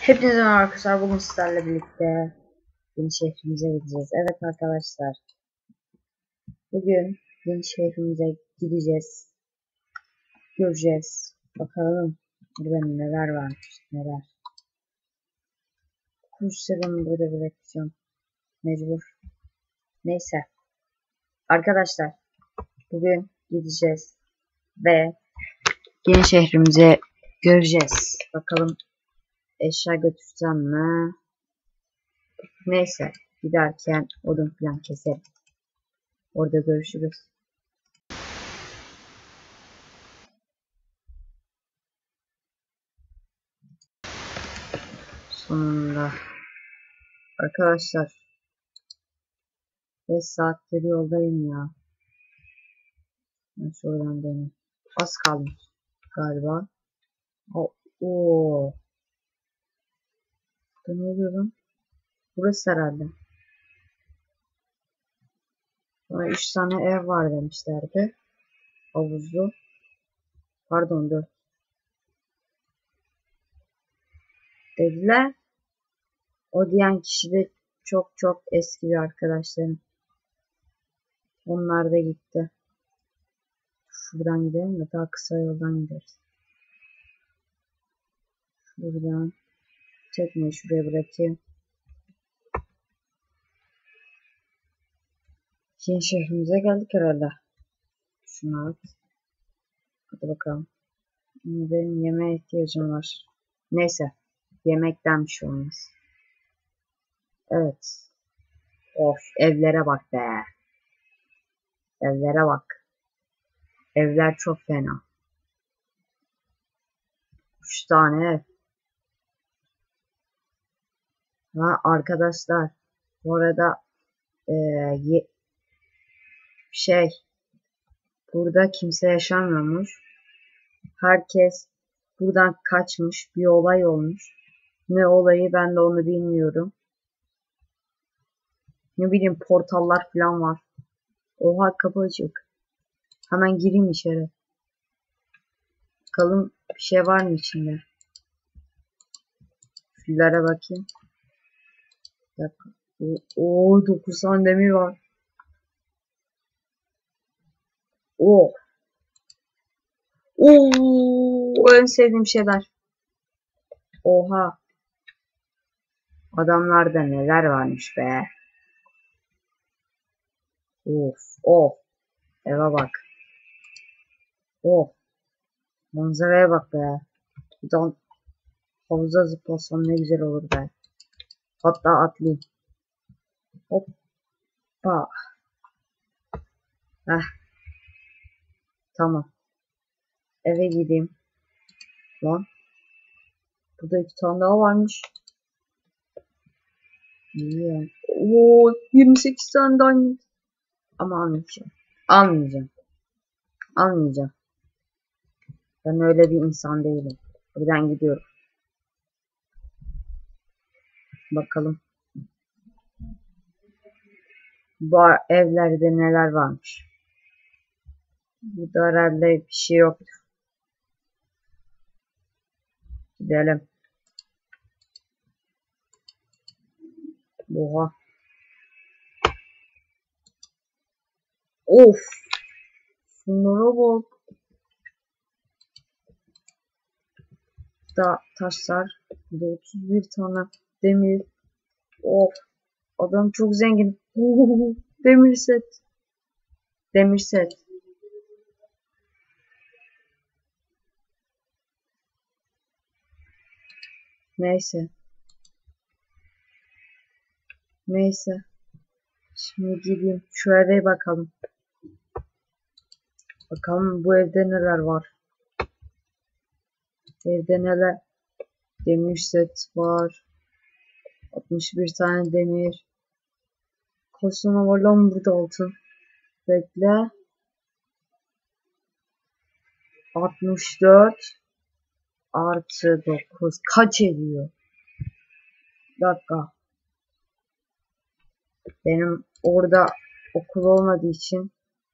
Hepinize merhaba arkadaşlar. Bugün sizlerle birlikte yeni şehrimize gideceğiz. Evet arkadaşlar. Bugün yeni şehrimize gideceğiz. Göreceğiz. Bakalım burada neler varmış. Neler. Kuşlarımı burada bırakacağım. Mecbur. Neyse. Arkadaşlar. Bugün gideceğiz. Ve yeni şehrimize göreceğiz. Bakalım eşya götürsem mi? Neyse. Giderken odun falan keserim. Orada görüşürüz. Sonunda. Arkadaşlar. 5 saattir yoldayım ya. Ben şuradan döneyim. Az kalmış galiba. Oo. Ne oluyor lan? Burası herhalde. Bana 3 tane ev var demişlerdi. Havuzlu. Pardon 4. Dediler. O diyen kişi de çok eski bir arkadaşlarım. Onlar da gitti. Şuradan gidelim de daha kısa yoldan gideriz. Şuradan. Çekmeyi şuraya bırakayım. Yeni şehrimize geldik herhalde. Şunu at. Hadi bakalım. Benim yemeğe ihtiyacım var. Neyse. Yemekten bir şey olmaz. Evet. Of, evlere bak be. Evlere bak. Evler çok fena. 3 tane ev. Ha, arkadaşlar. Bu arada şey burada kimse yaşamıyormuş. Herkes buradan kaçmış. Bir olay olmuş. Ne olayı ben de onu bilmiyorum. Ne bileyim portallar falan var. Oha kapı açık. Hemen gireyim içeri. Bakalım bir şey var mı içinde? Şunlara bakayım. Bir dakika. Oo 9 tane demir var. Oo. Oo en sevdiğim şeyler. Oha. Adamlarda neler varmış be. Of of. Eve bak. Of. Manzaraya bak be. Buradan havuza zıplasam ne güzel olur be. Hatta atlayayım. Hoppa. Heh. Tamam. Eve gideyim. Lan. Burada 2 tane daha varmış. İyi. Oo 28 tane diamond. Ama almayacağım. Almayacağım. Almayacağım. Ben öyle bir insan değilim. Buradan gidiyorum. Bakalım. Bu evlerde neler varmış. Burada herhalde bir şey yok. Gidelim. Oha. Of. Şunlara bak. Da taşlar. Burada 31 tane demir. Of. Adam çok zengin. Demir set. Demir set. Neyse. Neyse. Şimdi gideyim. Şu eve bakalım. Bakalım bu evde neler var. Evde neler? Demir set var. 61 tane demir. Kaç tane var lan burada altın? Bekle. 64 artı 9. Kaç ediyor? Bir dakika. Benim orada okul olmadığı için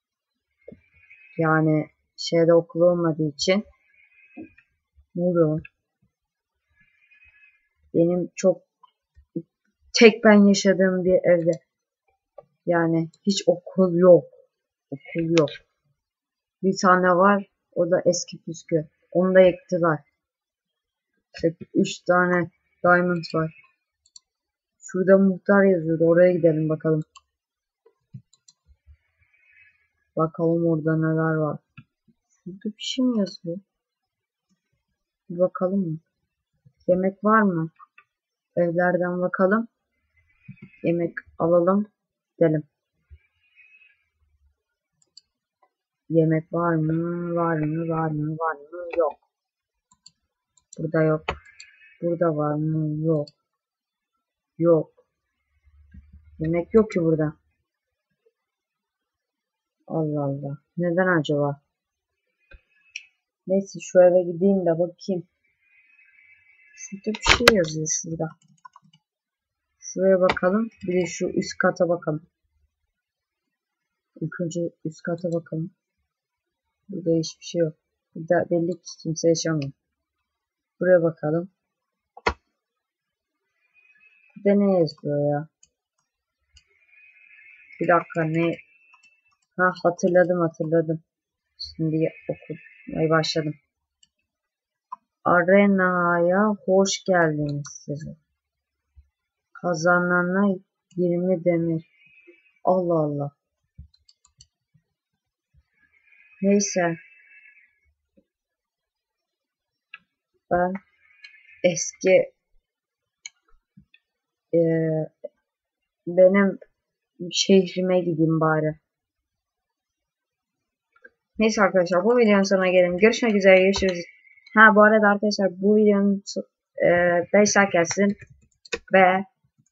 yani şeyde okul olmadığı için ne oluyor? Benim çok tek ben yaşadığım bir evde. Yani hiç okul yok. Okul yok. Bir tane var. O da eski püskü. Onu da yıktılar. İşte 3 tane diamond var. Şurada muhtar yazıyordu. Oraya gidelim bakalım. Bakalım orada neler var. Şurada bir şey mi yazıyor? Bir bakalım mı? Yemek var mı? Evlerden bakalım. Yemek alalım. Gidelim. Yemek var mı? Var mı? Var mı? Var mı? Yok. Burada yok. Burada var mı? Yok. Yok. Yemek yok ki burada. Allah Allah. Neden acaba? Neyse şu eve gideyim de bakayım. Şurada bir şey yazıyor şurada. Şuraya bakalım. Bir de şu üst kata bakalım. İlk önce üst kata bakalım. Burada hiçbir şey yok. Burada belli ki kimse yaşamıyor. Buraya bakalım. Burada ne yazıyor ya? Bir dakika ne? Ha hatırladım. Şimdi okumaya başladım. Arenaya hoş geldiniz size. Kazanana 20 demir. Allah Allah. Neyse. Ben eski benim şehrime gideyim bari. Neyse arkadaşlar bu videonun sonuna gelelim. Görüşmek üzere. Görüşürüz. Ha bu arada arkadaşlar bu videonun 5 like gelsin ve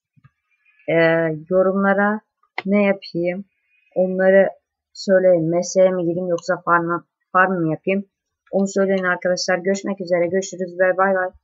yorumlara ne yapayım onları söyleyin. Mesleğe mi gideyim yoksa farm mı yapayım? Onu söyleyin arkadaşlar. Görüşmek üzere. Görüşürüz ve bay bay.